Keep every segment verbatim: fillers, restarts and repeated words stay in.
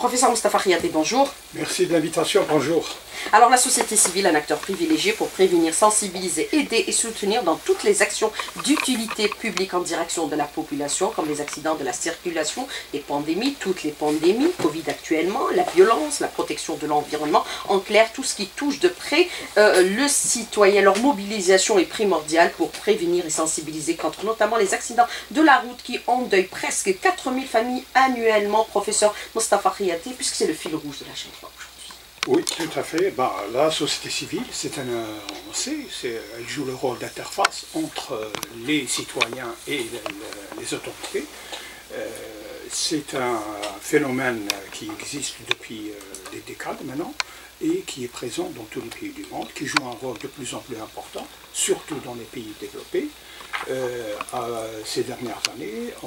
Professeur Moustapha Khiati, bonjour. Merci de l'invitation, bonjour. Alors la société civile, un acteur privilégié pour prévenir, sensibiliser, aider et soutenir dans toutes les actions d'utilité publique en direction de la population, comme les accidents de la circulation, les pandémies, toutes les pandémies, Covid actuellement, la violence, la protection de l'environnement, en clair, tout ce qui touche de près euh, le citoyen. Leur mobilisation est primordiale pour prévenir et sensibiliser contre notamment les accidents de la route qui endeuillent presque quatre mille familles annuellement, professeur Moustapha Khiati, puisque c'est le fil rouge de la chaîne aujourd'hui. Oui, tout à fait. Ben, la société civile, c'est un, on sait, elle joue le rôle d'interface entre les citoyens et les, les autorités. Euh, c'est un phénomène qui existe depuis euh, des décades maintenant et qui est présent dans tous les pays du monde, qui joue un rôle de plus en plus important, surtout dans les pays développés. Euh, à, ces dernières années, on,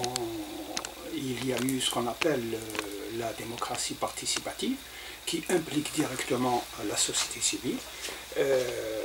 il y a eu ce qu'on appelle euh, la démocratie participative, qui implique directement la société civile. Euh,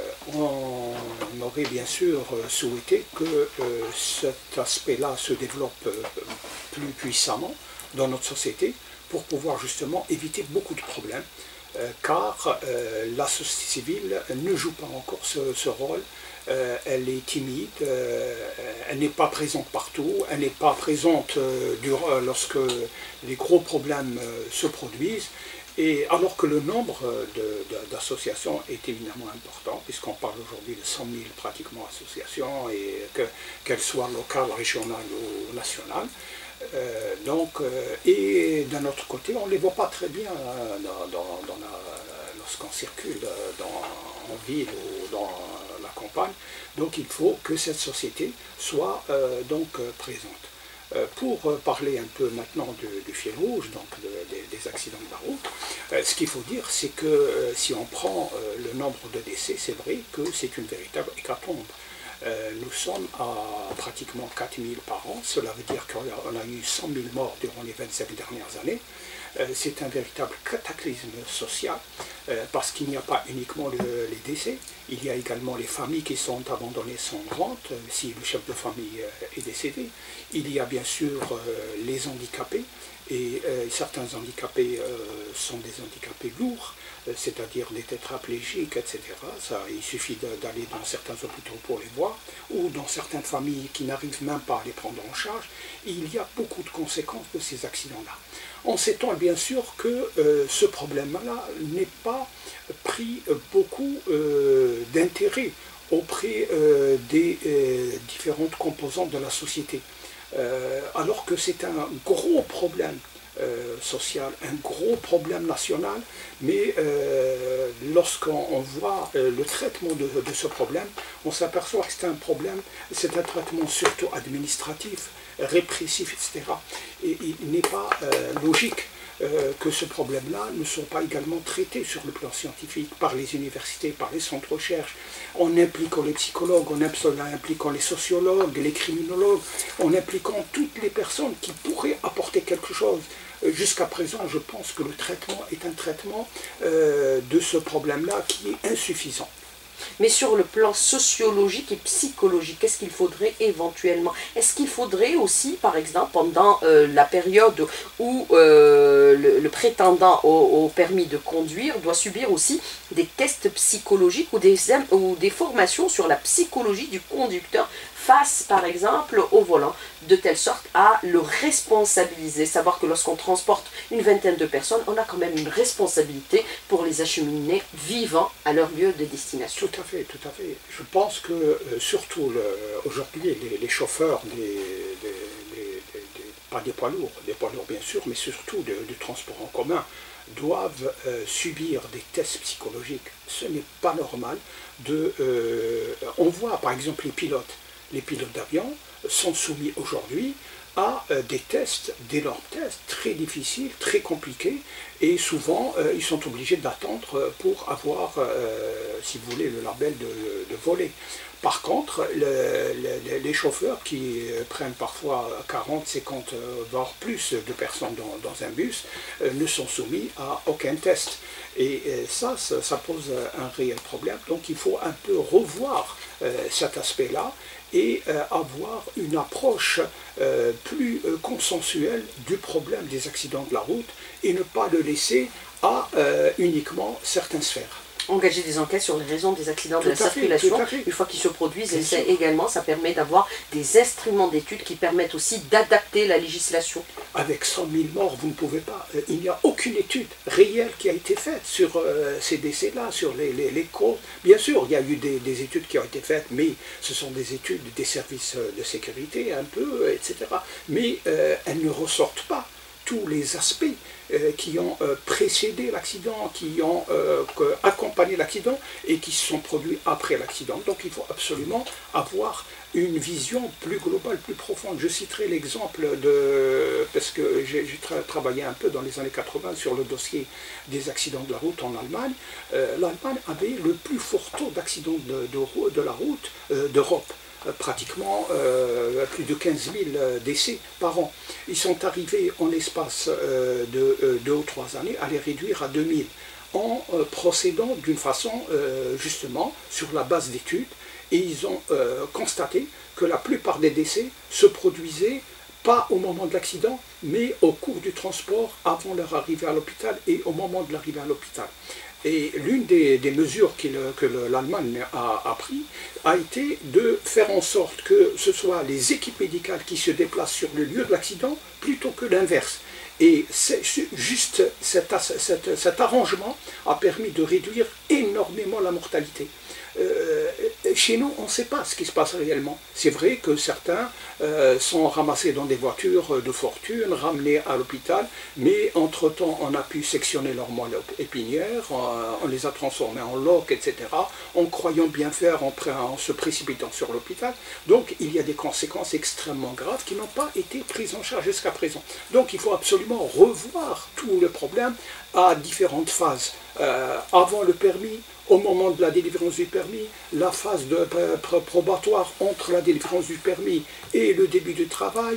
on aurait bien sûr souhaité que euh, cet aspect-là se développe euh, plus puissamment dans notre société pour pouvoir justement éviter beaucoup de problèmes, euh, car euh, la société civile ne joue pas encore ce, ce rôle. Euh, elle est timide, euh, elle n'est pas présente partout, elle n'est pas présente euh, durant, lorsque les gros problèmes euh, se produisent. Et alors que le nombre d'associations est évidemment important, puisqu'on parle aujourd'hui de cent mille pratiquement associations, et que, qu'elles soient locales, régionales ou nationales. Euh, donc, euh, et d'un autre côté, on ne les voit pas très bien euh, dans, dans, dans lorsqu'on circule dans, en ville ou dans la campagne. Donc il faut que cette société soit euh, donc euh, présente. Pour parler un peu maintenant du, du fil rouge, donc de, de, des accidents de la route, euh, ce qu'il faut dire, c'est que euh, si on prend euh, le nombre de décès, c'est vrai que c'est une véritable hécatombe. Euh, nous sommes à pratiquement quatre mille par an, cela veut dire qu'on a, a eu cent mille morts durant les vingt-cinq dernières années. Euh, c'est un véritable cataclysme social, euh, parce qu'il n'y a pas uniquement le, les décès, il y a également les familles qui sont abandonnées sans rente, euh, si le chef de famille euh, est décédé. Il y a bien sûr euh, les handicapés, et euh, certains handicapés euh, sont des handicapés lourds, euh, c'est-à-dire des tétraplégiques, et cetera. Ça, il suffit d'aller dans certains hôpitaux pour les voir, ou dans certaines familles qui n'arrivent même pas à les prendre en charge. Et il y a beaucoup de conséquences de ces accidents-là. On s'étend bien sûr que euh, ce problème-là n'est pas pris beaucoup euh, d'intérêt auprès euh, des euh, différentes composantes de la société. Euh, alors que c'est un gros problème euh, social, un gros problème national, mais euh, lorsqu'on voit euh, le traitement de, de ce problème, on s'aperçoit que c'est un problème, c'est un traitement surtout administratif, répressif, et cetera. Et il n'est pas euh, logique Euh, que ce problème-là ne soit pas également traité sur le plan scientifique par les universités, par les centres de recherche, en impliquant les psychologues, en impliquant les sociologues, les criminologues, en impliquant toutes les personnes qui pourraient apporter quelque chose. Euh, Jusqu'à présent, je pense que le traitement est un traitement euh, de ce problème-là qui est insuffisant. Mais sur le plan sociologique et psychologique, qu'est-ce qu'il faudrait éventuellement? Est-ce qu'il faudrait aussi, par exemple, pendant euh, la période où euh, le, le prétendant au, au permis de conduire doit subir aussi des tests psychologiques ou des, ou des formations sur la psychologie du conducteur face, par exemple, au volant, de telle sorte à le responsabiliser. Savoir que lorsqu'on transporte une vingtaine de personnes, on a quand même une responsabilité pour les acheminer vivants à leur lieu de destination. Tout à fait, tout à fait. Je pense que euh, surtout aujourd'hui, les, les chauffeurs, des, des, des, des, des, pas des poids lourds, des poids lourds bien sûr, mais surtout de, du transport en commun, doivent euh, subir des tests psychologiques. Ce n'est pas normal de... Euh, on voit par exemple les pilotes. Les pilotes d'avion sont soumis aujourd'hui à euh, des tests, d'énormes tests, très difficiles, très compliqués, et souvent euh, ils sont obligés d'attendre pour avoir, euh, si vous voulez, le label de, de voler. Par contre, le, le, les chauffeurs qui prennent parfois quarante, cinquante, voire plus de personnes dans, dans un bus, euh, ne sont soumis à aucun test. Et euh, ça, ça, ça pose un réel problème. Donc il faut un peu revoir euh, cet aspect-là et euh, avoir une approche euh, plus euh, consensuelle du problème des accidents de la route et ne pas le laisser à euh, uniquement certaines sphères. Engager des enquêtes sur les raisons des accidents de Tout la à fait, circulation, tout à fait. une fois qu'ils se produisent, Bien et c'est sûr. également, ça permet d'avoir des instruments d'études qui permettent aussi d'adapter la législation. Avec cent mille morts, vous ne pouvez pas. euh, Il n'y a aucune étude réelle qui a été faite sur euh, ces décès-là, sur les, les, les causes. Bien sûr, il y a eu des, des études qui ont été faites, mais ce sont des études des services de sécurité, un peu, et cetera. Mais euh, elles ne ressortent pas tous les aspects euh, qui ont euh, précédé l'accident, qui ont euh, que- accompagné l'accident et qui se sont produits après l'accident. Donc il faut absolument avoir une vision plus globale, plus profonde. Je citerai l'exemple de, parce que j'ai j'ai tra- travaillé un peu dans les années quatre-vingts sur le dossier des accidents de la route en Allemagne. Euh, L'Allemagne avait le plus fort taux d'accidents de, de, rou- de la route euh, d'Europe. Euh, pratiquement euh, plus de quinze mille euh, décès par an. Ils sont arrivés en l'espace euh, de euh, deux ou trois années à les réduire à deux mille en euh, procédant d'une façon euh, justement sur la base d'études, et ils ont euh, constaté que la plupart des décès se produisaient pas au moment de l'accident, mais au cours du transport, avant leur arrivée à l'hôpital et au moment de l'arrivée à l'hôpital. Et l'une des, des mesures qu'il, que l'Allemagne a, a pris a été de faire en sorte que ce soit les équipes médicales qui se déplacent sur le lieu de l'accident plutôt que l'inverse. Et c'est juste cet, cet, cet arrangement a permis de réduire énormément la mortalité. Euh, chez nous, on ne sait pas ce qui se passe réellement. C'est vrai que certains euh, sont ramassés dans des voitures de fortune, ramenés à l'hôpital, mais entre-temps, on a pu sectionner leur moelle épinière, on, on les a transformés en loques, et cetera, en croyant bien faire, en, en se précipitant sur l'hôpital. Donc, il y a des conséquences extrêmement graves qui n'ont pas été prises en charge jusqu'à présent. Donc, il faut absolument revoir tout le problème à différentes phases. Euh, avant le permis, au moment de la délivrance du permis, la phase de, euh, probatoire entre la délivrance du permis et le début du travail,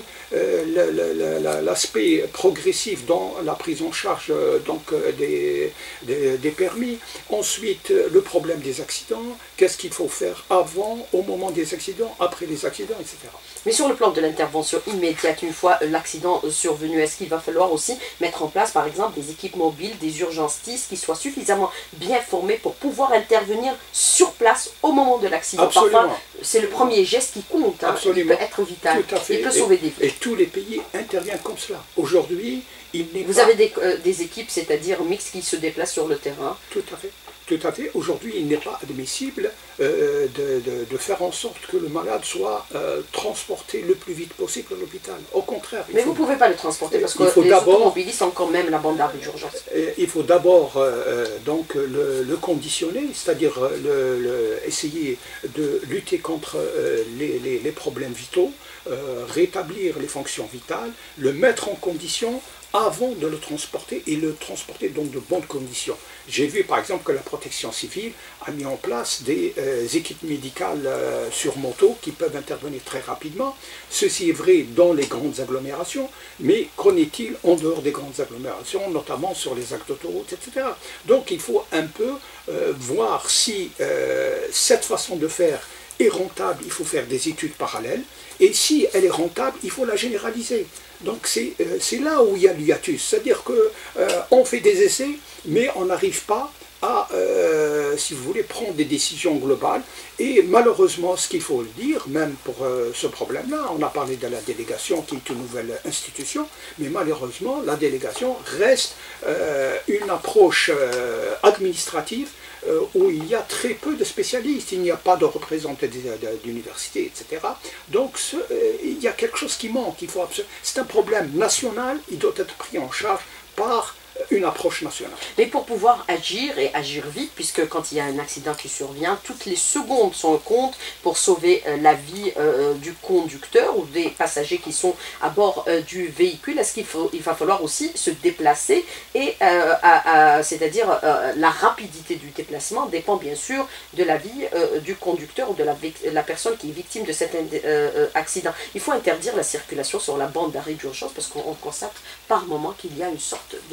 euh, l'aspect progressif dans la prise en charge euh, donc, euh, des, des, des permis, ensuite euh, le problème des accidents, qu'est-ce qu'il faut faire avant, au moment des accidents, après les accidents, et cetera. Mais sur le plan de l'intervention immédiate, une fois l'accident survenu, est-ce qu'il va falloir aussi mettre en place, par exemple, des équipes mobiles, des urgentistes qui soient suffisamment bien formés pour pouvoir intervenir sur place au moment de l'accident? Parfois, c'est le premier geste qui compte, hein, il peut être vital, tout à fait. il peut sauver des vies. Et tous les pays interviennent comme cela. Aujourd'hui, il n'est pas... Vous avez des, euh, des équipes, c'est-à-dire mixtes, qui se déplacent sur le terrain? Tout à fait. Tout à fait. Aujourd'hui, il n'est pas admissible euh, de, de, de faire en sorte que le malade soit euh, transporté le plus vite possible à l'hôpital. Au contraire. Mais faut, vous ne pouvez pas le transporter parce que les automobilistes ont quand même la bande d'arrêt d'urgence. Il faut d'abord euh, donc le, le conditionner, c'est-à-dire le, le, essayer de lutter contre euh, les, les, les problèmes vitaux, euh, rétablir les fonctions vitales, le mettre en condition avant de le transporter et le transporter dans de bonnes conditions. J'ai vu par exemple que la protection civile a mis en place des euh, équipes médicales euh, sur moto qui peuvent intervenir très rapidement. Ceci est vrai dans les grandes agglomérations, mais qu'en est-il en dehors des grandes agglomérations, notamment sur les axes d'autoroute, et cetera. Donc il faut un peu euh, voir si euh, cette façon de faire est rentable, il faut faire des études parallèles, et si elle est rentable, il faut la généraliser. Donc c'est euh, là où il y a l'hiatus, c'est-à-dire qu'on euh, fait des essais, mais on n'arrive pas à, euh, si vous voulez, prendre des décisions globales. Et malheureusement, ce qu'il faut le dire, même pour euh, ce problème-là, on a parlé de la délégation qui est une nouvelle institution, mais malheureusement, la délégation reste euh, une approche euh, administrative euh, où il y a très peu de spécialistes, il n'y a pas de représentants d'universités, et cetera. Donc ce, euh, il y a quelque chose qui manque. C'est un problème national, il doit être pris en charge par une approche nationale. Mais pour pouvoir agir et agir vite, puisque quand il y a un accident qui survient, toutes les secondes sont en compte pour sauver euh, la vie euh, du conducteur ou des passagers qui sont à bord euh, du véhicule, est-ce qu'il faut, il va falloir aussi se déplacer et euh, c'est-à-dire euh, la rapidité du déplacement dépend bien sûr de la vie euh, du conducteur ou de la, la personne qui est victime de cet euh, accident. Il faut interdire la circulation sur la bande d'arrêt d'urgence parce qu'on constate par moment qu'il y a une sorte de relâche.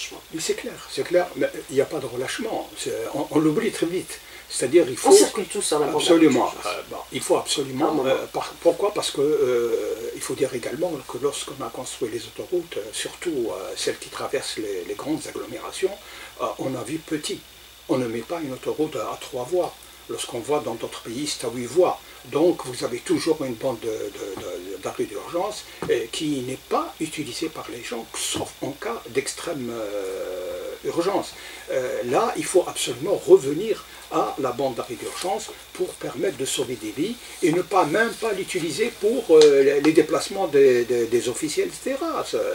relâchement. Oui, c'est clair, c'est clair, mais il n'y a pas de relâchement, on, on l'oublie très vite. C'est-à-dire il faut... On circule tous sur la bande absolument, d'arrêt d'urgence. euh, bon, il faut absolument... Euh, par, pourquoi? Parce que euh, il faut dire également que lorsqu'on a construit les autoroutes, euh, surtout euh, celles qui traversent les, les grandes agglomérations, euh, on a vu petit. On ne met pas une autoroute à, à trois voies. Lorsqu'on voit dans d'autres pays, c'est à huit voies. Donc vous avez toujours une bande d'arrêt d'urgence euh, qui n'est pas utilisée par les gens, sauf en cas d'extrême euh, urgence. Euh, là, il faut absolument revenir à la bande d'arrêt d'urgence pour permettre de sauver des vies et ne pas même pas l'utiliser pour euh, les déplacements des, des, des officiels, et cetera. Ça,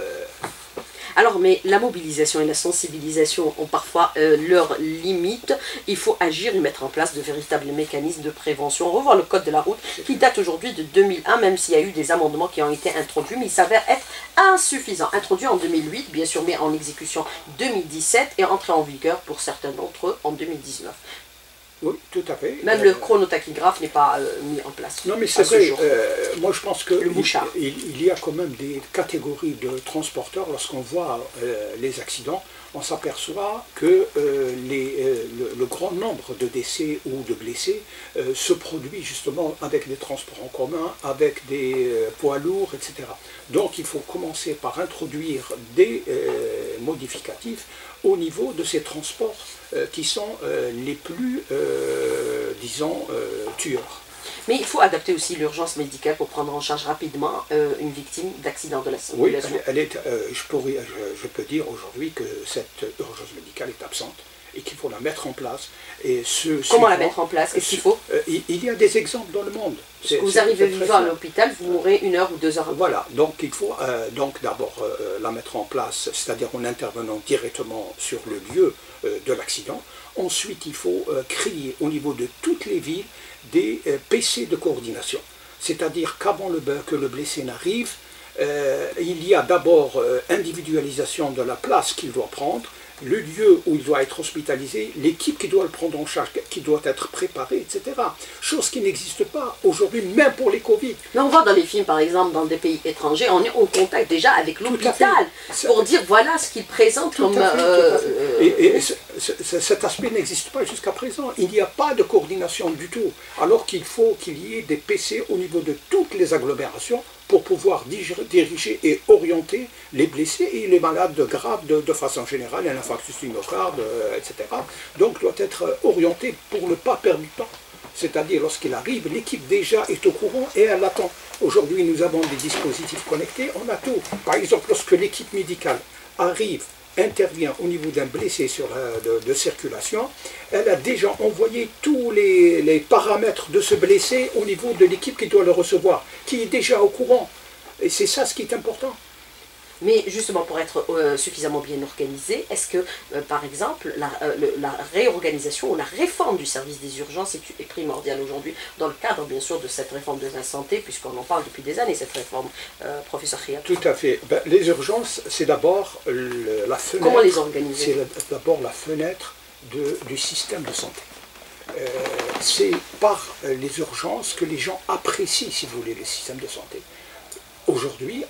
Alors, mais la mobilisation et la sensibilisation ont parfois euh, leurs limites. Il faut agir et mettre en place de véritables mécanismes de prévention. On revoit le code de la route qui date aujourd'hui de deux mille un, même s'il y a eu des amendements qui ont été introduits, mais il s'avère être insuffisant. Introduit en deux mille huit, bien sûr, mais en exécution deux mille dix-sept et entré en vigueur pour certains d'entre eux en deux mille dix-neuf. Oui, tout à fait. Même euh, le chronotachygraphe n'est pas euh, mis en place. Non, mais c'est vrai. Euh, moi, je pense qu'il il, il y a quand même des catégories de transporteurs. Lorsqu'on voit euh, les accidents, on s'aperçoit que euh, les, euh, le, le grand nombre de décès ou de blessés euh, se produit justement avec des transports en commun, avec des euh, poids lourds, et cetera. Donc, il faut commencer par introduire des euh, modificatifs au niveau de ces transports euh, qui sont euh, les plus, euh, disons, euh, tueurs. Mais il faut adapter aussi l'urgence médicale pour prendre en charge rapidement euh, une victime d'accident de la circulation. Oui, elle, elle est, euh, je, pourrais, je, je peux dire aujourd'hui que cette urgence médicale est absente et qu'il faut la mettre en place. Et ce, Comment suivant, la mettre en place? Qu'est-ce qu'il faut euh, il, il y a des exemples dans le monde. Parce que vous arrivez vivant à l'hôpital, vous mourrez une heure ou deux heures après. Voilà, donc il faut euh, donc d'abord euh, la mettre en place, c'est-à-dire en intervenant directement sur le lieu euh, de l'accident. Ensuite, il faut euh, créer au niveau de toutes les villes des euh, P C de coordination. C'est-à-dire qu'avant le, que le blessé n'arrive, euh, il y a d'abord euh, individualisation de la place qu'il doit prendre, le lieu où il doit être hospitalisé, l'équipe qui doit le prendre en charge, qui doit être préparée, et cetera. Chose qui n'existe pas aujourd'hui, même pour les Covid. Mais on voit dans les films, par exemple, dans des pays étrangers, on est en contact déjà avec l'hôpital pour dire voilà ce qu'il présente comme... Fait, euh, et, et ce, ce, cet aspect n'existe pas jusqu'à présent. Il n'y a pas de coordination du tout. Alors qu'il faut qu'il y ait des P C au niveau de toutes les agglomérations pour pouvoir diriger et orienter les blessés et les malades graves de, de façon générale, un infarctus du myocarde, euh, et cetera. Donc doit être orienté pour ne pas perdre du temps. C'est-à-dire lorsqu'il arrive, l'équipe déjà est au courant et elle attend. Aujourd'hui, nous avons des dispositifs connectés, on a tout. Par exemple, lorsque l'équipe médicale arrive, intervient au niveau d'un blessé sur, euh, de, de circulation, elle a déjà envoyé tous les, les paramètres de ce blessé au niveau de l'équipe qui doit le recevoir, qui est déjà au courant. Et c'est ça ce qui est important. Mais justement, pour être euh, suffisamment bien organisé, est-ce que, euh, par exemple, la, euh, le, la réorganisation ou la réforme du service des urgences est, est primordiale aujourd'hui, dans le cadre, bien sûr, de cette réforme de la santé, puisqu'on en parle depuis des années, cette réforme, euh, professeur Khia? Tout à fait. Ben, les urgences, c'est d'abord la fenêtre... Comment les organiser? C'est d'abord la fenêtre de, du système de santé. Euh, c'est par les urgences que les gens apprécient, si vous voulez, les systèmes de santé. Aujourd'hui,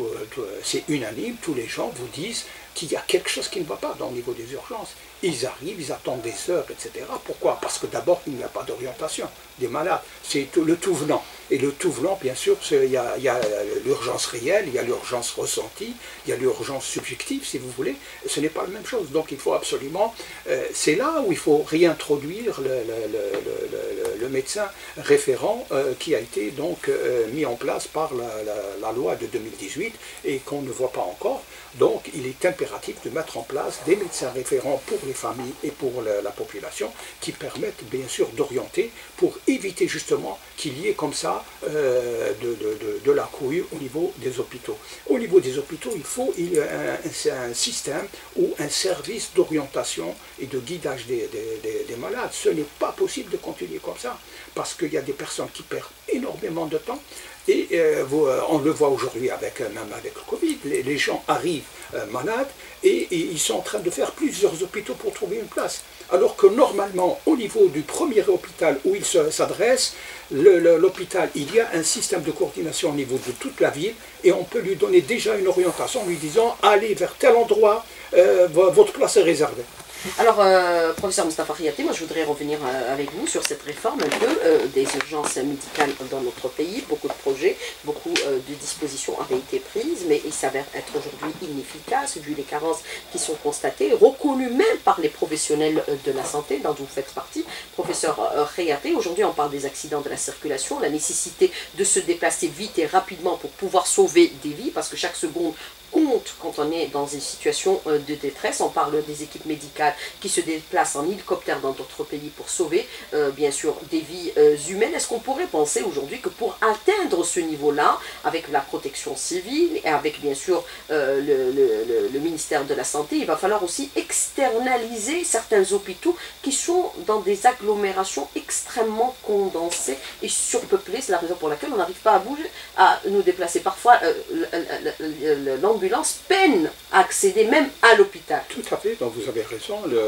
c'est unanime, tous les gens vous disent qu'il y a quelque chose qui ne va pas dans le niveau des urgences. Ils arrivent, ils attendent des heures, et cetera. Pourquoi? Parce que d'abord, il n'y a pas d'orientation des malades. C'est le tout venant. Et le tout venant, bien sûr, il y a, a l'urgence réelle, il y a l'urgence ressentie, il y a l'urgence subjective, si vous voulez. Ce n'est pas la même chose. Donc il faut absolument... Euh, c'est là où il faut réintroduire le, le, le, le, le médecin référent euh, qui a été donc euh, mis en place par la, la, la loi de deux mille dix-huit et qu'on ne voit pas encore. Donc il est impératif de mettre en place des médecins référents pour les familles et pour la, la population qui permettent bien sûr d'orienter pour éviter justement qu'il y ait comme ça euh, de, de, de, de la couille au niveau des hôpitaux. Au niveau des hôpitaux, il faut il y a un, un système ou un service d'orientation et de guidage des, des, des, des malades. Ce n'est pas possible de continuer comme ça parce qu'il y a des personnes qui perdent énormément de temps. Et euh, vous, euh, on le voit aujourd'hui, avec, euh, même avec le Covid, les, les gens arrivent euh, malades et, et ils sont en train de faire plusieurs hôpitaux pour trouver une place. Alors que normalement, au niveau du premier hôpital où ils s'adressent, l'hôpital, il y a un système de coordination au niveau de toute la ville et on peut lui donner déjà une orientation en lui disant « allez vers tel endroit, euh, votre place est réservée ». Alors, euh, professeur Moustapha Khiati, moi je voudrais revenir euh, avec vous sur cette réforme un peu euh, des urgences médicales dans notre pays. Beaucoup de projets, beaucoup euh, de dispositions avaient été prises, mais il s'avère être aujourd'hui inefficace vu les carences qui sont constatées, reconnues même par les professionnels de la santé, dont vous faites partie, professeur euh, Khiati. Aujourd'hui, on parle des accidents de la circulation, la nécessité de se déplacer vite et rapidement pour pouvoir sauver des vies, parce que chaque seconde compte quand on est dans une situation de détresse. On parle des équipes médicales qui se déplacent en hélicoptère dans d'autres pays pour sauver, euh, bien sûr, des vies euh, humaines. Est-ce qu'on pourrait penser aujourd'hui que pour atteindre ce niveau-là, avec la protection civile et avec, bien sûr, euh, le, le, le ministère de la Santé, il va falloir aussi externaliser certains hôpitaux qui sont dans des agglomérations extrêmement condensées et surpeuplées. C'est la raison pour laquelle on n'arrive pas à bouger, à nous déplacer. Parfois, euh, l'ambulance peine à accéder même à l'hôpital. Tout à fait, donc vous avez raison. Le,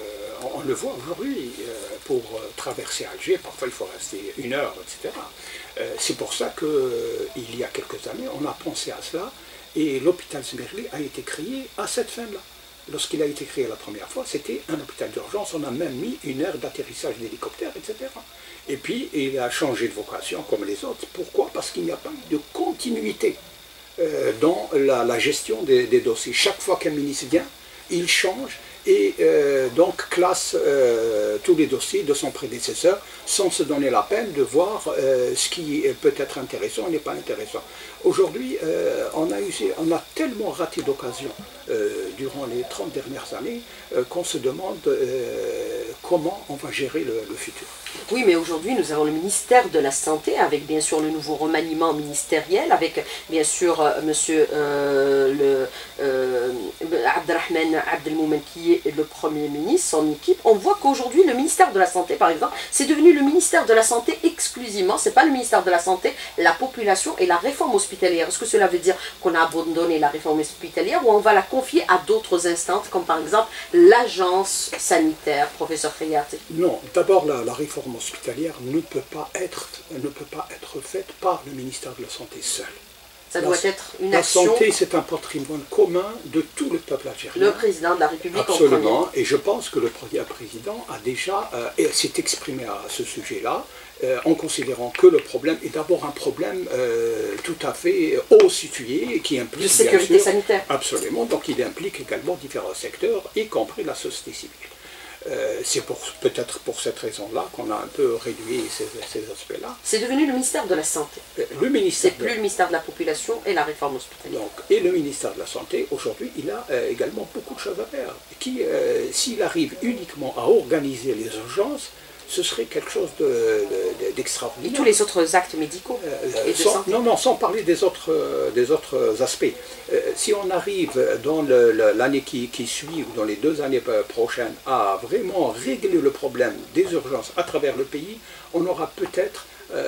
on le voit aujourd'hui, pour traverser Alger, parfois il faut rester une heure, et cetera. C'est pour ça qu'il y a quelques années, on a pensé à cela, et l'hôpital Zmirli a été créé à cette fin-là. Lorsqu'il a été créé la première fois, c'était un hôpital d'urgence, on a même mis une heure d'atterrissage d'hélicoptère, et cetera. Et puis, il a changé de vocation comme les autres. Pourquoi? Parce qu'il n'y a pas eu de continuité euh, dans la, la gestion des, des dossiers. Chaque fois qu'un ministre vient, il change et euh, donc classe euh, tous les dossiers de son prédécesseur sans se donner la peine de voir euh, ce qui peut être intéressant et n'est pas intéressant. Aujourd'hui, euh, on, a eu, on a tellement raté d'occasions euh, durant les trente dernières années euh, qu'on se demande euh, comment on va gérer le, le futur. Oui, mais aujourd'hui, nous avons le ministère de la Santé, avec bien sûr le nouveau remaniement ministériel, avec bien sûr euh, monsieur euh, le, euh, Abdelrahman Abdelmoumen, qui est le Premier ministre, son équipe. On voit qu'aujourd'hui, le ministère de la Santé, par exemple, c'est devenu le ministère de la Santé exclusivement. C'est pas le ministère de la Santé, la population et la réforme hospitalière. Est-ce que cela veut dire qu'on a abandonné la réforme hospitalière ou on va la confier à d'autres instances, comme par exemple l'agence sanitaire, professeur Khiati? Non, d'abord la, la réforme hospitalière ne peut pas être, ne peut pas être faite par le ministère de la Santé seul. Ça doit la, être une la action... La santé, c'est un patrimoine commun de tout le peuple algérien. Le président de la République. Absolument, et je pense que le président a déjà euh, s'est exprimé à ce sujet-là, euh, en considérant que le problème est d'abord un problème euh, tout à fait haut situé, qui implique... De sécurité bien sûr, sanitaire. Absolument, donc il implique également différents secteurs, y compris la société civile. Euh, c'est peut-être pour cette raison-là qu'on a un peu réduit ces, ces aspects-là. C'est devenu le ministère de la Santé. Le ministère. C'est plus le ministère de la Population et la réforme hospitalière. Donc, et le ministère de la Santé, aujourd'hui, il a euh, également beaucoup de choses à faire. Qui, euh, s'il arrive uniquement à organiser les urgences, ce serait quelque chose d'extraordinaire. De, de, et tous les autres actes médicaux euh, et de sans, santé. Non, non, sans parler des autres, euh, des autres aspects. Euh, si on arrive dans l'année qui, qui suit ou dans les deux années prochaines à vraiment régler le problème des urgences à travers le pays, on aura peut-être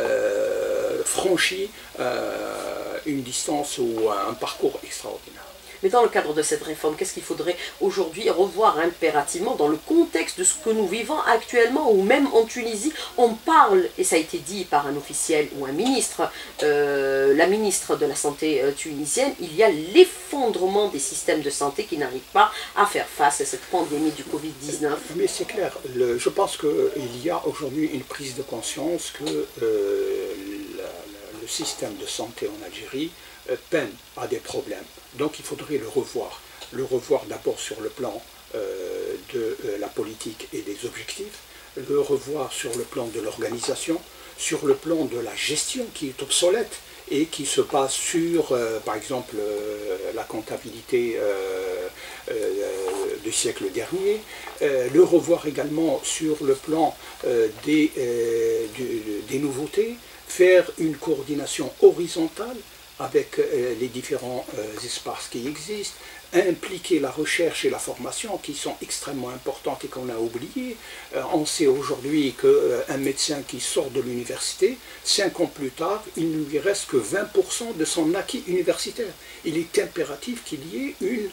euh, franchi euh, une distance ou un parcours extraordinaire. Mais dans le cadre de cette réforme, qu'est-ce qu'il faudrait aujourd'hui revoir impérativement dans le contexte de ce que nous vivons actuellement, ou même en Tunisie, on parle, et ça a été dit par un officiel ou un ministre, euh, la ministre de la Santé euh, tunisienne, il y a l'effondrement des systèmes de santé qui n'arrivent pas à faire face à cette pandémie du Covid dix-neuf. Mais c'est clair, le, je pense qu'il y a aujourd'hui une prise de conscience que euh, la, la, le système de santé en Algérie euh, peine à des problèmes. Donc il faudrait le revoir. Le revoir d'abord sur le plan euh, de euh, la politique et des objectifs, le revoir sur le plan de l'organisation, sur le plan de la gestion qui est obsolète et qui se base sur, euh, par exemple, euh, la comptabilité euh, euh, du siècle dernier, euh, le revoir également sur le plan euh, des, euh, du, des nouveautés, faire une coordination horizontale avec euh, les différents euh, espaces qui existent, impliquer la recherche et la formation qui sont extrêmement importantes et qu'on a oubliées. Euh, on sait aujourd'hui qu'un euh, médecin qui sort de l'université, cinq ans plus tard, il ne lui reste que vingt pour cent de son acquis universitaire. Il est impératif qu'il y ait une,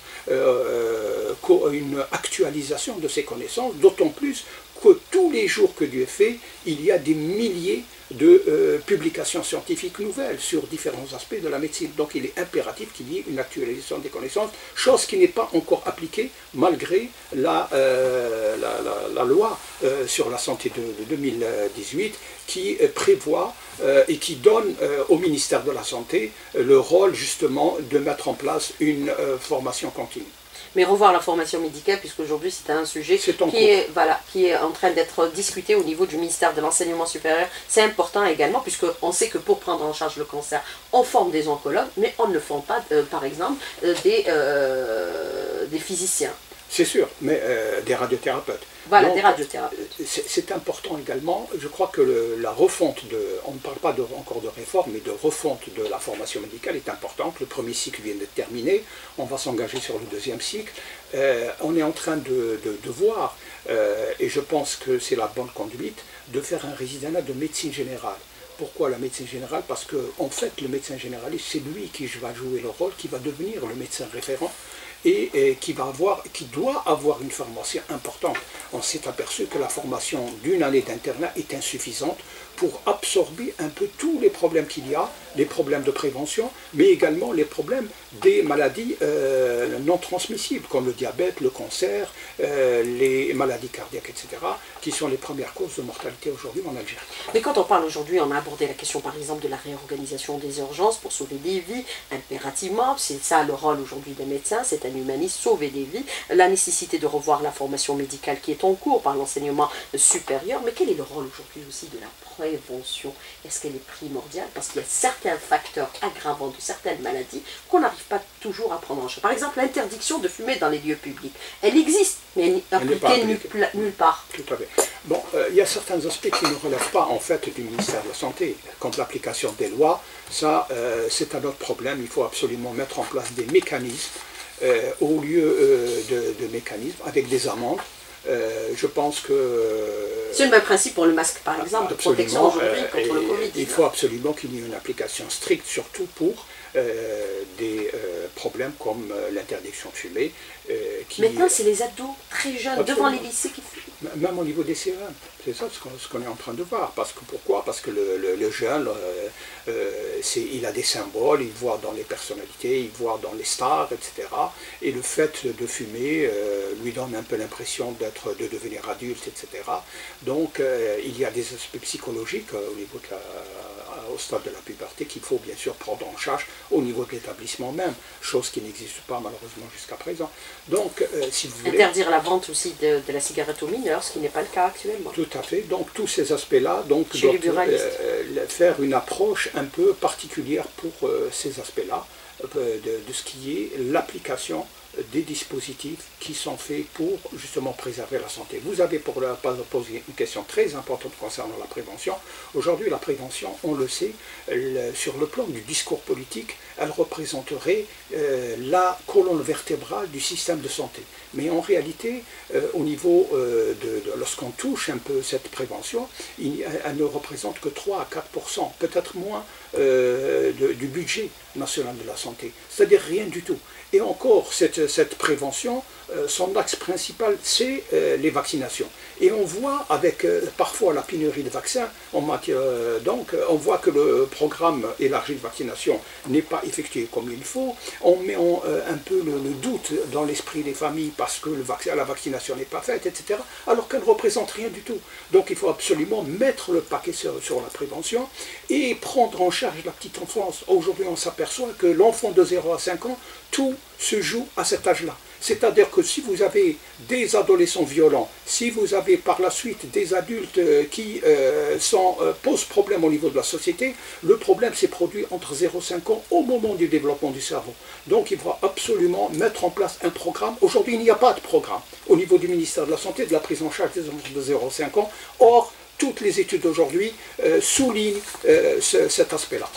euh, une actualisation de ses connaissances, d'autant plus que tous les jours que Dieu fait, il y a des milliers de euh, publications scientifiques nouvelles sur différents aspects de la médecine. Donc il est impératif qu'il y ait une actualisation des connaissances, chose qui n'est pas encore appliquée malgré la, euh, la, la, la loi euh, sur la santé de, de deux mille dix-huit qui euh, prévoit euh, et qui donne euh, au ministère de la Santé euh, le rôle justement de mettre en place une euh, formation continue. Mais revoir la formation médicale, puisque aujourd'hui c'est un sujet qui est, voilà, qui est en train d'être discuté au niveau du ministère de l'Enseignement supérieur. C'est important également, puisqu'on sait que pour prendre en charge le cancer, on forme des oncologues, mais on ne forme pas, euh, par exemple, euh, des, euh, des physiciens. C'est sûr, mais euh, des radiothérapeutes. Voilà, Donc, des radiothérapeutes. C'est important également, je crois que le, la refonte, de, on ne parle pas de, encore de réforme, mais de refonte de la formation médicale est importante. Le premier cycle vient de terminer, on va s'engager sur le deuxième cycle. Euh, on est en train de, de, de voir, euh, et je pense que c'est la bonne conduite, de faire un résidenat de médecine générale. Pourquoi la médecine générale? Parce qu'en fait, le médecin généraliste, c'est lui qui va jouer le rôle, qui va devenir le médecin référent, et, et qui, va avoir, qui doit avoir une formation importante. On s'est aperçu que la formation d'une année d'internat est insuffisante pour absorber un peu tous les problèmes qu'il y a, les problèmes de prévention, mais également les problèmes des maladies euh, non transmissibles, comme le diabète, le cancer, euh, les maladies cardiaques, et cetera, qui sont les premières causes de mortalité aujourd'hui en Algérie. Mais quand on parle aujourd'hui, on a abordé la question par exemple de la réorganisation des urgences pour sauver des vies, impérativement, c'est ça le rôle aujourd'hui des médecins, c'est un humaniste, sauver des vies, la nécessité de revoir la formation médicale qui est en cours par l'enseignement supérieur, mais quel est le rôle aujourd'hui aussi de la prévention? Est-ce qu'elle est primordiale? Parce qu'il y a certains facteurs aggravants de certaines maladies qu'on n'arrive pas toujours à prendre en charge. Par exemple, l'interdiction de fumer dans les lieux publics. Elle existe, mais elle n'est appliquée nulle, nulle part. Tout à fait. Bon, euh, il y a certains aspects qui ne relèvent pas en fait du ministère de la Santé. Comme l'application des lois, ça euh, c'est un autre problème. Il faut absolument mettre en place des mécanismes euh, au lieu euh, de, de mécanismes avec des amendes. Euh, je pense que... Euh, c'est le même principe pour le masque, par exemple, de protection aujourd'hui contre euh, le Covid. Il faut absolument qu'il y ait une application stricte, surtout pour euh, des euh, problèmes comme euh, l'interdiction de fumer. Euh, qui, Maintenant, c'est les ados très jeunes, absolument. Devant les lycées qui fument. Même au niveau des C E M, c'est ça ce qu'on qu'on est en train de voir. Parce que, pourquoi? Parce que le, le, le jeune, euh, euh, il a des symboles, il voit dans les personnalités, il voit dans les stars, et cetera. Et le fait de fumer euh, lui donne un peu l'impression d'être, de devenir adulte, et cetera. Donc euh, il y a des aspects psychologiques euh, au niveau de la, au stade de la puberté qu'il faut bien sûr prendre en charge au niveau de l'établissement même, chose qui n'existe pas malheureusement jusqu'à présent. Donc, euh, si vous voulez... Interdire la vente aussi de, de la cigarette aux mineurs, ce qui n'est pas le cas actuellement. Tout à fait. Donc tous ces aspects-là, donc doivent euh, faire une approche un peu particulière pour euh, ces aspects-là, euh, de, de ce qui est l'application des dispositifs qui sont faits pour justement préserver la santé. Vous avez pour la poser une question très importante concernant la prévention. Aujourd'hui, la prévention, on le sait, le, sur le plan du discours politique, elle représenterait euh, la colonne vertébrale du système de santé. Mais en réalité, euh, au niveau euh, de, de lorsqu'on touche un peu cette prévention, il, elle ne représente que trois à quatre pour cent, peut-être moins euh, de, du budget national de la santé. C'est-à-dire rien du tout. Et encore, cette, cette prévention, euh, son axe principal, c'est euh, les vaccinations. Et on voit avec euh, parfois la pénurie de vaccins, en matière, euh, donc on voit que le programme élargi de vaccination n'est pas effectué comme il faut. On met en, euh, un peu le, le doute dans l'esprit des familles parce que le vaccin, la vaccination n'est pas faite, et cetera. Alors qu'elle ne représente rien du tout. Donc il faut absolument mettre le paquet sur, sur la prévention et prendre en charge la petite enfance. Aujourd'hui, on s'aperçoit que l'enfant de zéro à cinq ans, tout se joue à cet âge-là. C'est-à-dire que si vous avez des adolescents violents, si vous avez par la suite des adultes qui euh, sont, euh, posent problème au niveau de la société, le problème s'est produit entre zéro et cinq ans au moment du développement du cerveau. Donc il faut absolument mettre en place un programme. Aujourd'hui, il n'y a pas de programme au niveau du ministère de la Santé de la prise en charge des enfants de zéro à cinq ans. Or, toutes les études d'aujourd'hui euh, soulignent euh, ce, cet aspect-là.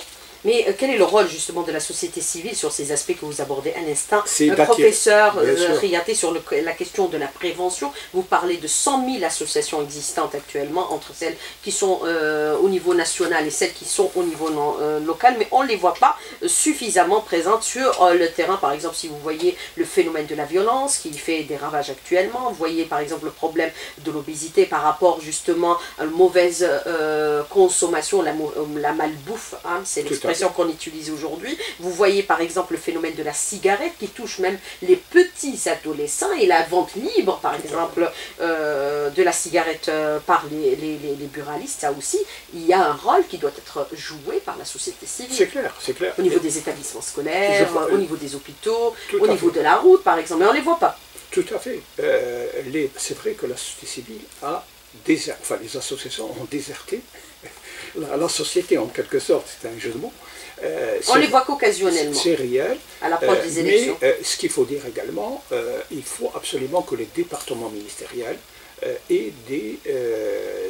Mais euh, quel est le rôle justement de la société civile sur ces aspects que vous abordez un instant? C'est euh, Professeur Bien euh, sûr. Riaté, sur le- la question de la prévention, vous parlez de cent mille associations existantes actuellement, entre celles qui sont euh, au niveau national et celles qui sont au niveau non, euh, local, mais on ne les voit pas euh, suffisamment présentes sur euh, le terrain. Par exemple, si vous voyez le phénomène de la violence qui fait des ravages actuellement, vous voyez par exemple le problème de l'obésité par rapport justement à une mauvaise euh, consommation, la, mo- euh, la malbouffe, hein, c'est Tout à l'expression qu'on utilise aujourd'hui. Vous voyez par exemple le phénomène de la cigarette qui touche même les petits adolescents et la vente libre par Tout à exemple euh, de la cigarette euh, par les, les, les, les buralistes. Ça aussi, il y a un rôle qui doit être joué par la société C'est civile. clair, c'est clair. Au niveau Et- des établissements scolaires, Je- au niveau des hôpitaux, Tout au à niveau fait. de la route par exemple, mais on ne les voit pas. Tout à fait. Euh, les- c'est vrai que la société civile a déserté, enfin les associations ont déserté la, la société en quelque sorte, c'est un jeu de mots. Euh, On c'est- les voit qu'occasionnellement, C'est réel. à l'approche Euh, des élections. Mais euh, ce qu'il faut dire également, euh, il faut absolument que les départements ministériels euh, aient des, euh,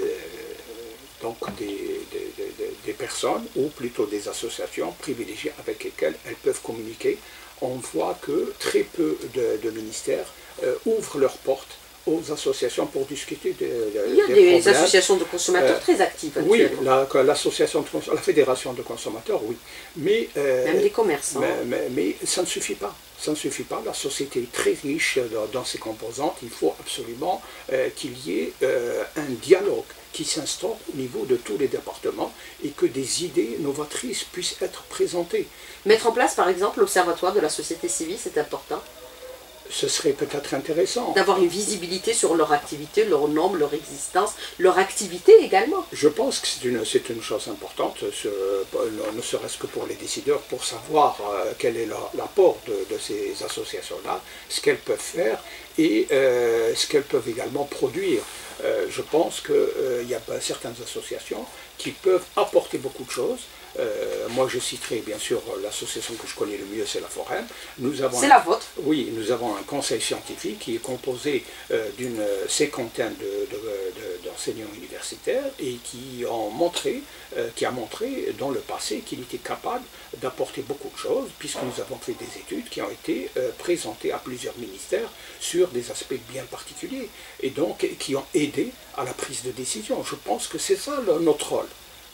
donc des, des- des- des personnes, ou plutôt des associations privilégiées avec lesquelles elles peuvent communiquer. On voit que très peu de, de ministères euh, ouvrent leurs portes aux associations pour discuter de, de- Il y a des des problèmes. associations de consommateurs Euh, très actives Oui, actuellement, la, l'association de cons- la fédération de consommateurs, oui. Mais, euh, même des commerçants. mais, mais- mais ça ne suffit pas. Ça ne suffit pas. La société est très riche dans, dans ses composantes. Il faut absolument euh, qu'il y ait euh, un dialogue qui s'instaure au niveau de tous les départements et que des idées novatrices puissent être présentées. Mettre en place par exemple l'observatoire de la société civile, c'est important. Ce serait peut-être intéressant. D'avoir une visibilité sur leur activité, leur nombre, leur existence, leur activité également. Je pense que c'est une, c'est une chose importante, ce- ne serait-ce que pour les décideurs, pour savoir euh, quel est leur- l'apport de, de ces associations-là, ce qu'elles peuvent faire et euh, ce qu'elles peuvent également produire. Euh, je pense qu'il y a pas- certaines associations qui peuvent apporter beaucoup de choses. Euh, moi, je citerai bien sûr l'association que je connais le mieux, c'est la Forem. Nous avons C'est un- la vôtre. Oui, nous avons un conseil scientifique qui est composé euh, d'une cinquantaine de- de- de- d'enseignants universitaires et qui, ont montré, euh, qui a montré dans le passé qu'il était capable d'apporter beaucoup de choses, puisque nous avons fait des études qui ont été euh, présentées à plusieurs ministères sur des aspects bien particuliers et donc qui ont aidé à la prise de décision. Je pense que c'est ça le- notre rôle.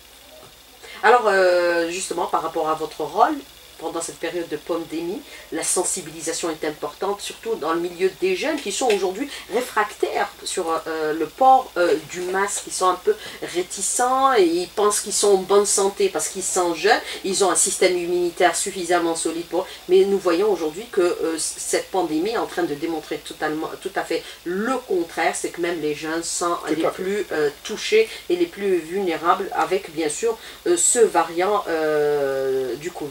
Alors, euh, justement, par rapport à votre rôle, pendant cette période de pandémie, la sensibilisation est importante, surtout dans le milieu des jeunes qui sont aujourd'hui réfractaires sur euh, le port euh, du masque, qui sont un peu réticents et ils pensent qu'ils sont en bonne santé parce qu'ils sont jeunes, ils ont un système immunitaire suffisamment solide pour... Mais nous voyons aujourd'hui que euh, cette pandémie est en train de démontrer totalement, tout à fait le contraire, c'est que même les jeunes sont Tout les à fait. plus euh, touchés et les plus vulnérables avec bien sûr euh, ce variant euh, du Covid.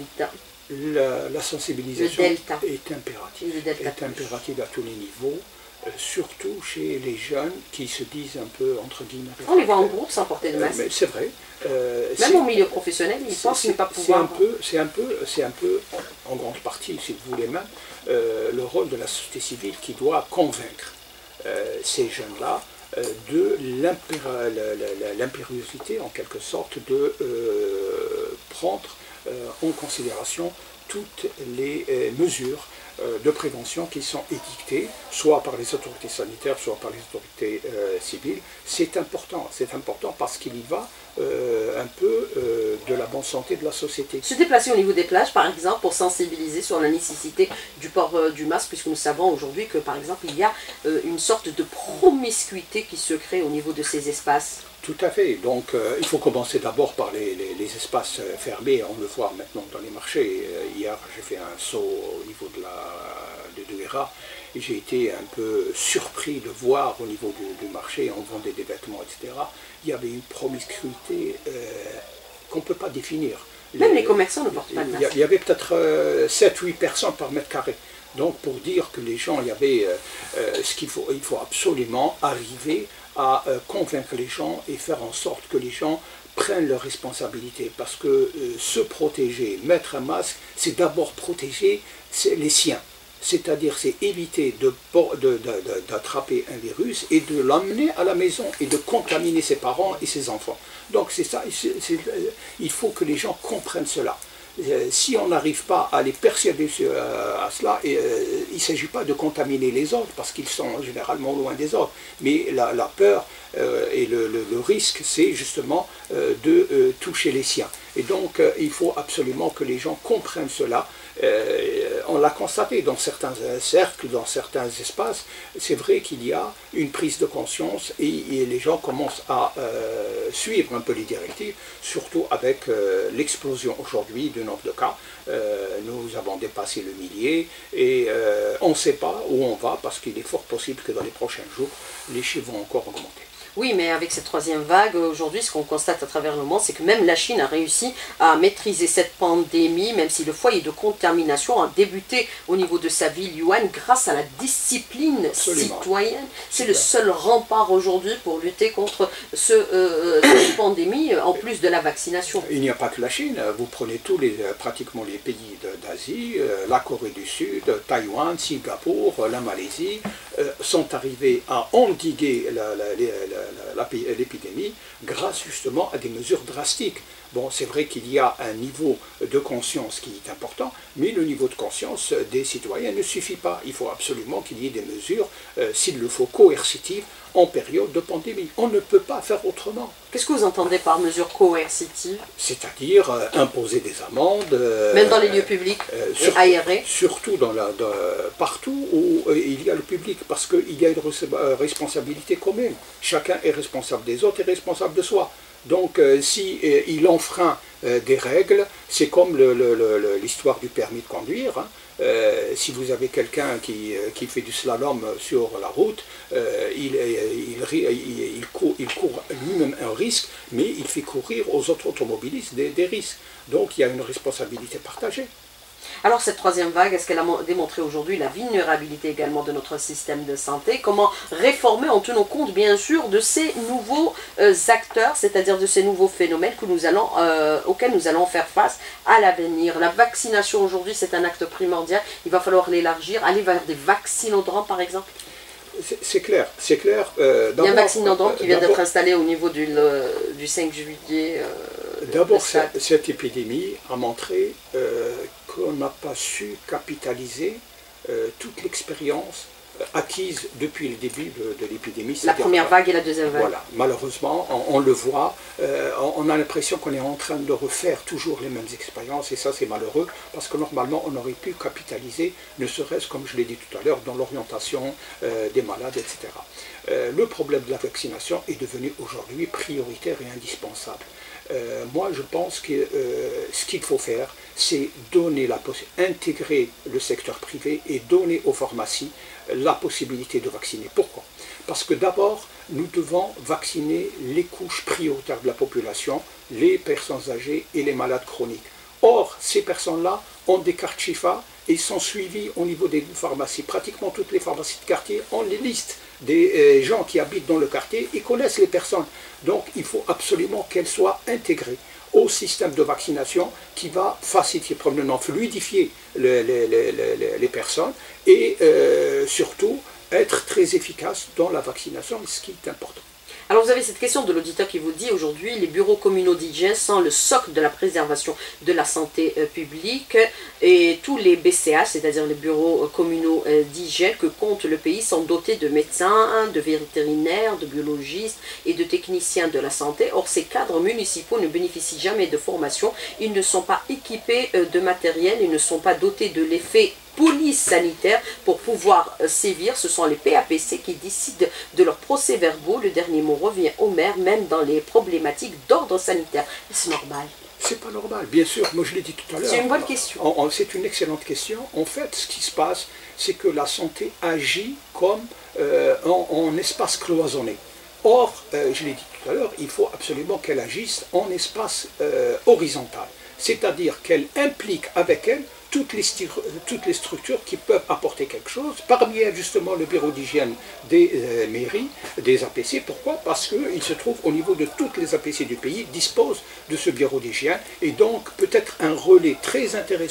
La, la sensibilisation Le delta. est impérative, Le delta est impérative à tous les niveaux, euh, surtout chez les jeunes qui se disent un peu entre guillemets. On les voit en réfractaires. groupe sans porter de Euh, masque. mais c'est vrai. Euh, Même c'est- au milieu professionnel, ils c'est- pensent ne c'est- pas c'est pouvoir... un peu, c'est un peu, c'est un peu, en grande partie, si vous voulez même, euh, le rôle de la société civile qui doit convaincre euh, ces jeunes-là euh, de l'impéra- la- la- la- l'impériosité, en quelque sorte, de euh, prendre euh, en considération toutes les euh, mesures euh, de prévention qui sont édictées, soit par les autorités sanitaires, soit par les autorités euh, civiles. C'est important, c'est important parce qu'il y va euh, un peu euh, de la bonne santé de la société. Se déplacer au niveau des plages, par exemple, pour sensibiliser sur la nécessité du port euh, du masque, puisque nous savons aujourd'hui que, par exemple, il y a euh, une sorte de promiscuité qui se crée au niveau de ces espaces. Tout à fait. Donc euh, il faut commencer d'abord par les, les- les espaces euh, fermés. On le voit maintenant dans les marchés. Euh, hier, j'ai fait un saut au niveau de la de Douéra et j'ai été un peu surpris de voir au niveau du, du marché, on vendait des vêtements, et cetera. Il y avait une promiscuité euh, qu'on ne peut pas définir. Même les commerçants ne portent pas de Il y a- masque. il y avait peut-être euh, sept huit personnes par mètre carré. Donc pour dire que les gens, il y avait euh, euh, ce qu'il faut, il faut absolument arriver à euh, convaincre les gens et faire en sorte que les gens prennent leurs responsabilités. Parce que euh, se protéger, mettre un masque, c'est d'abord protéger c'est les siens. C'est-à-dire, c'est éviter de por- de- de- de- d'attraper un virus et de l'emmener à la maison et de contaminer ses parents et ses enfants. Donc c'est ça, c'est- c'est- il faut que les gens comprennent cela. Euh, si on n'arrive pas à les persuader euh, à cela, et, euh, il ne s'agit pas de contaminer les autres, parce qu'ils sont généralement loin des autres, mais la, la peur euh, et le, le, le risque, c'est justement euh, de euh, toucher les siens. Et donc, euh, il faut absolument que les gens comprennent cela. Euh, on l'a constaté dans certains cercles, dans certains espaces, c'est vrai qu'il y a une prise de conscience et, et les gens commencent à euh, suivre un peu les directives, surtout avec euh, l'explosion aujourd'hui du nombre de cas. Euh, nous avons dépassé le millier et euh, on ne sait pas où on va parce qu'il est fort possible que dans les prochains jours, les chiffres vont encore augmenter. Oui, mais avec cette troisième vague, aujourd'hui, ce qu'on constate à travers le monde, c'est que même la Chine a réussi à maîtriser cette pandémie, même si le foyer de contamination a débuté au niveau de sa ville, Wuhan, grâce à la discipline Absolument. citoyenne. C'est le seul rempart aujourd'hui pour lutter contre ce, euh, cette pandémie, en plus de la vaccination. Il n'y a pas que la Chine. Vous prenez tous les, pratiquement les pays d'Asie, euh, la Corée du Sud, Taïwan, Singapour, la Malaisie, euh, sont arrivés à endiguer la, la, la l'épidémie grâce justement à des mesures drastiques. Bon, c'est vrai qu'il y a un niveau de conscience qui est important, mais le niveau de conscience des citoyens ne suffit pas. Il faut absolument qu'il y ait des mesures, euh, s'il le faut, coercitives en période de pandémie. On ne peut pas faire autrement. Qu'est-ce que vous entendez par mesures coercitives? C'est-à-dire euh, imposer des amendes. Euh, Même dans les lieux publics euh, et sur, aérés? Surtout dans la, dans, partout où euh, il y a le public, parce qu'il y a une responsabilité commune. Chacun est responsable des autres et responsable de soi. Donc, euh, si euh, il enfreint euh, des règles, c'est comme l'histoire du permis de conduire. Hein. Euh, si vous avez quelqu'un qui, euh, qui fait du slalom sur la route, euh, il, il, il, il court, il court lui-même un risque, mais il fait courir aux autres automobilistes des, des risques. Donc, il y a une responsabilité partagée. Alors cette troisième vague, est-ce qu'elle a démontré aujourd'hui la vulnérabilité également de notre système de santé? Comment réformer en tenant compte bien sûr de ces nouveaux euh, acteurs, c'est-à-dire de ces nouveaux phénomènes que nous allons, euh, auxquels nous allons faire face à l'avenir? La vaccination aujourd'hui, c'est un acte primordial, il va falloir l'élargir, aller vers des vaccinodromes par exemple? C'est clair, c'est clair. Euh, il y a un vaccinodrome qui vient d'être installé au niveau du, le, du cinq juillet. Euh, D'abord, cette, cette épidémie a montré euh, qu'on n'a pas su capitaliser euh, toute l'expérience acquise depuis le début de, de l'épidémie. La première vague et la deuxième vague. Voilà, malheureusement, on, on le voit, euh, on a l'impression qu'on est en train de refaire toujours les mêmes expériences, et ça c'est malheureux, parce que normalement on aurait pu capitaliser, ne serait-ce, comme je l'ai dit tout à l'heure, dans l'orientation euh, des malades, et cetera. Euh, le problème de la vaccination est devenu aujourd'hui prioritaire et indispensable. Euh, moi, je pense que euh, ce qu'il faut faire, c'est donner la possibilité, intégrer le secteur privé et donner aux pharmacies la possibilité de vacciner. Pourquoi? Parce que d'abord, nous devons vacciner les couches prioritaires de la population, les personnes âgées et les malades chroniques. Or, ces personnes-là ont des cartes Chifa et sont suivies au niveau des pharmacies. Pratiquement toutes les pharmacies de quartier ont les listes des euh, gens qui habitent dans le quartier et connaissent les personnes. Donc il faut absolument qu'elles soient intégrées au système de vaccination qui va faciliter, probablement fluidifier le, le, le, le, les personnes et euh, surtout être très efficace dans la vaccination, ce qui est important. Alors vous avez cette question de l'auditeur qui vous dit aujourd'hui les bureaux communaux d'hygiène sont le socle de la préservation de la santé euh, publique et tous les B C H, c'est-à-dire les bureaux euh, communaux euh, d'hygiène que compte le pays sont dotés de médecins, de vétérinaires, de biologistes et de techniciens de la santé. Or ces cadres municipaux ne bénéficient jamais de formation, ils ne sont pas équipés euh, de matériel, ils ne sont pas dotés de l'effet police sanitaire pour pouvoir euh, sévir. Ce sont les P A P C qui décident de leurs procès-verbaux. Le dernier mot revient au maire, même dans les problématiques d'ordre sanitaire. C'est normal. C'est pas normal, bien sûr. Moi, je l'ai dit tout à l'heure. C'est une bonne question. C'est une excellente question. En fait, ce qui se passe, c'est que la santé agit comme euh, en, en espace cloisonné. Or, euh, je l'ai dit tout à l'heure, il faut absolument qu'elle agisse en espace euh, horizontal. C'est-à-dire qu'elle implique avec elle toutes les, toutes les structures qui peuvent apporter quelque chose, parmi elles justement le bureau d'hygiène des euh, mairies, des A P C. Pourquoi? Parce qu'il se trouve au niveau de toutes les A P C du pays, disposent de ce bureau d'hygiène et donc peut-être un relais très intéressant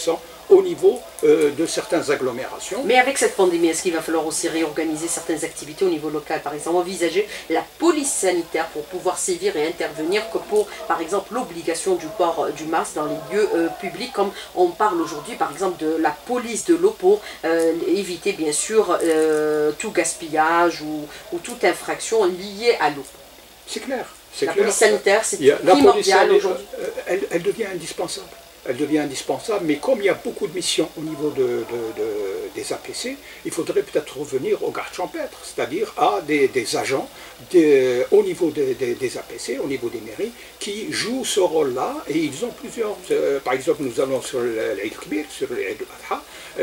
au niveau euh, de certaines agglomérations. Mais avec cette pandémie, est-ce qu'il va falloir aussi réorganiser certaines activités au niveau local? Par exemple, envisager la police sanitaire pour pouvoir sévir et intervenir que pour, par exemple, l'obligation du port du masque dans les lieux euh, publics, comme on parle aujourd'hui, par exemple, de la police de l'eau pour euh, éviter, bien sûr, euh, tout gaspillage ou, ou toute infraction liée à l'eau. C'est clair. La clair. police sanitaire, c'est primordial aujourd'hui. Elle, elle devient indispensable. Elle devient indispensable, mais comme il y a beaucoup de missions au niveau de, de, de, des A P C, il faudrait peut-être revenir aux gardes champêtres, c'est-à-dire à des, des agents des, au niveau des, des, des A P C, au niveau des mairies, qui jouent ce rôle-là, et ils ont plusieurs, euh, par exemple nous allons sur l'Aïd Kbir, sur l'Aïd al-Adha,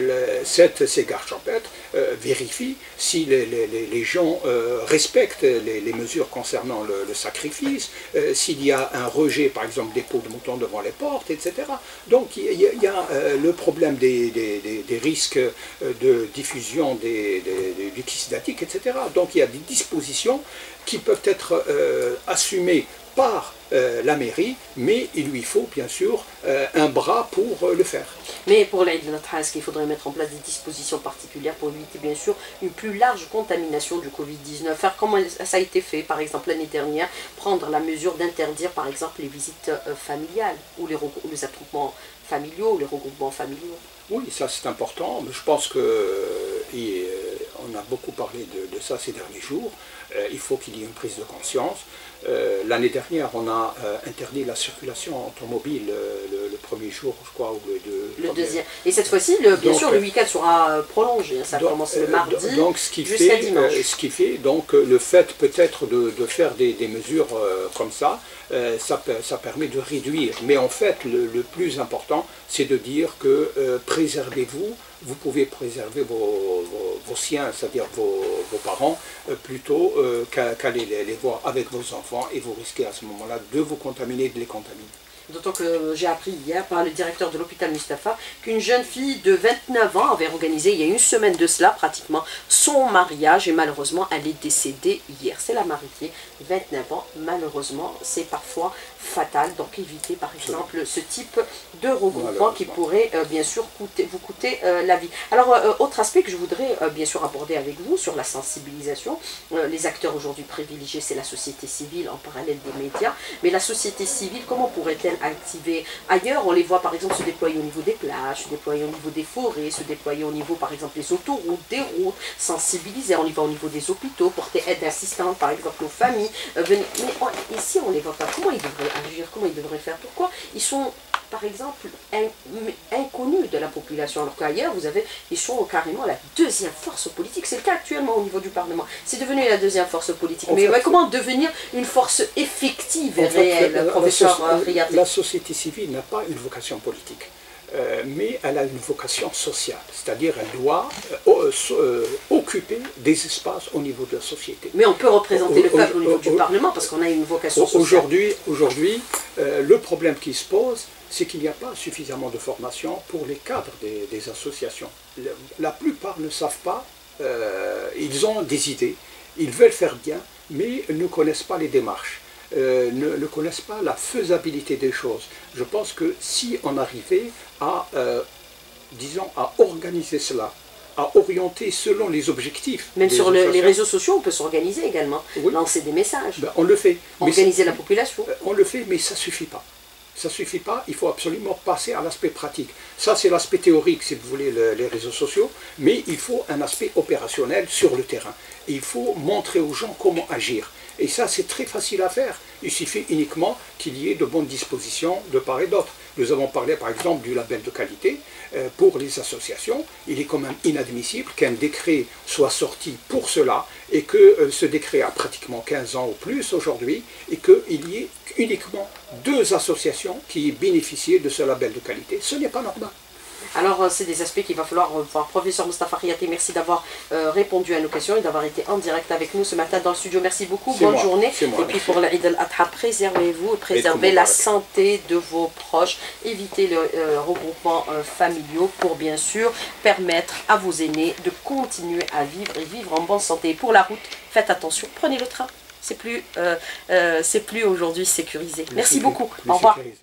cette, ces gardes champêtres euh, vérifient si les, les, les gens euh, respectent les, les mesures concernant le, le sacrifice, euh, s'il y a un rejet par exemple des peaux de mouton devant les portes, et cetera. Donc il y a, il y a euh, le problème des, des, des, des risques de diffusion des, des, du kystidatique, et cetera. Donc il y a des dispositions qui peuvent être euh, assumées par euh, la mairie, mais il lui faut bien sûr euh, un bras pour euh, le faire. Mais pour l'Aïd al-Adha, est-ce qu'il faudrait mettre en place des dispositions particulières pour éviter bien sûr une plus large contamination du Covid dix-neuf? Faire comme ça a été fait par exemple l'année dernière, prendre la mesure d'interdire par exemple les visites euh, familiales ou les, les attroupements familiaux ou les regroupements familiaux. Oui, ça c'est important, mais je pense que, et, euh, on a beaucoup parlé de, de ça ces derniers jours, euh, il faut qu'il y ait une prise de conscience. Euh, L'année dernière, on a euh, interdit la circulation automobile euh, le, le premier jour, je crois, ou le, deux, le deuxième. Et cette fois-ci, bien donc, sûr, le week-end sera prolongé, ça donc, commence le mardi donc, ce qui jusqu'à fait, dimanche. Euh, ce qui fait, donc, le fait peut-être de, de faire des, des mesures euh, comme ça, euh, ça, ça permet de réduire. Mais en fait, le, le plus important, c'est de dire que euh, préservez-vous. Vous pouvez préserver vos, vos, vos siens, c'est-à-dire vos, vos parents, euh, plutôt euh, qu'aller les, les voir avec vos enfants, et vous risquez à ce moment-là de vous contaminer, de les contaminer. D'autant que j'ai appris hier par le directeur de l'hôpital Mustapha qu'une jeune fille de vingt-neuf ans avait organisé il y a une semaine de cela pratiquement son mariage et malheureusement elle est décédée hier. C'est la mariée, vingt-neuf ans, malheureusement c'est parfois fatal, donc évitez par exemple ce type de regroupement qui pourrait euh, bien sûr coûter, vous coûter euh, la vie. Alors euh, autre aspect que je voudrais euh, bien sûr aborder avec vous sur la sensibilisation, euh, les acteurs aujourd'hui privilégiés c'est la société civile en parallèle des médias, mais la société civile comment pourrait-elle activer ailleurs? On les voit par exemple se déployer au niveau des plages, se déployer au niveau des forêts, se déployer au niveau par exemple des autoroutes, des routes, sensibiliser, on y va au niveau des hôpitaux, porter aide assistante par exemple aux familles, euh, venir. Mais on, ici on les voit pas, comment ils devraient agir, comment ils devraient faire, pourquoi ils sont par exemple in, inconnus de la population, alors qu'ailleurs vous avez, ils sont carrément la deuxième force politique, c'est le cas actuellement au niveau du Parlement, c'est devenu la deuxième force politique, en mais fait, ouais, comment devenir une force effective et réelle, fait, professeur Riati? La société civile n'a pas une vocation politique. Euh, mais elle a une vocation sociale, c'est-à-dire elle doit euh, euh, occuper des espaces au niveau de la société. Mais on peut représenter au, le peuple au, au niveau au, du au, Parlement parce qu'on a une vocation sociale. Aujourd'hui, aujourd'hui euh, le problème qui se pose, c'est qu'il n'y a pas suffisamment de formation pour les cadres des, des associations. La plupart ne savent pas, euh, ils ont des idées, ils veulent faire bien, mais ne connaissent pas les démarches. Euh, ne, ne connaissent pas la faisabilité des choses. Je pense que si on arrivait à, euh, disons, à organiser cela, à orienter selon les objectifs. Même sur le, les réseaux sociaux, on peut s'organiser également, oui. Lancer des messages, ben, on le fait. Organiser la population. On le fait, mais ça ne suffit pas. Ça ne suffit pas, il faut absolument passer à l'aspect pratique. Ça, c'est l'aspect théorique, si vous voulez, le, les réseaux sociaux, mais il faut un aspect opérationnel sur le terrain. Et il faut montrer aux gens comment agir. Et ça, c'est très facile à faire. Il suffit uniquement qu'il y ait de bonnes dispositions de part et d'autre. Nous avons parlé, par exemple, du label de qualité euh, pour les associations. Il est quand même inadmissible qu'un décret soit sorti pour cela et que euh, ce décret a pratiquement quinze ans ou plus aujourd'hui et qu'il y ait uniquement deux associations qui bénéficient de ce label de qualité. Ce n'est pas normal. Alors, c'est des aspects qu'il va falloir revoir. Professeur Mustapha Riati, merci d'avoir euh, répondu à nos questions et d'avoir été en direct avec nous ce matin dans le studio. Merci beaucoup, bonne moi, journée. Moi, et puis pour l'Aïd al-Adha, préservez-vous, préservez la santé de vos proches. Évitez le euh, regroupement euh, familiaux pour bien sûr permettre à vos aînés de continuer à vivre et vivre en bonne santé. Et pour la route, faites attention, prenez le train. C'est plus, euh, euh, c'est plus aujourd'hui sécurisé. Merci beaucoup. Au revoir.